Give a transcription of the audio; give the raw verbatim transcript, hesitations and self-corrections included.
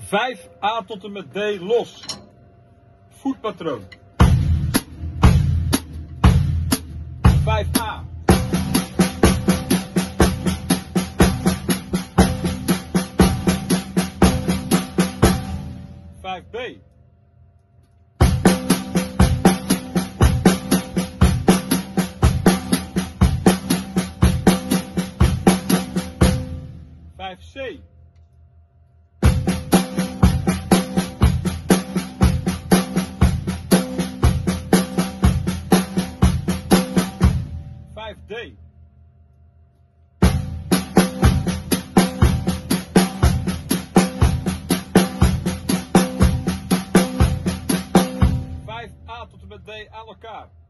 vijf A tot en met D los. Voetpatroon. vijf A. vijf B. vijf C. vijf D. vijf A tot en met D aan elkaar.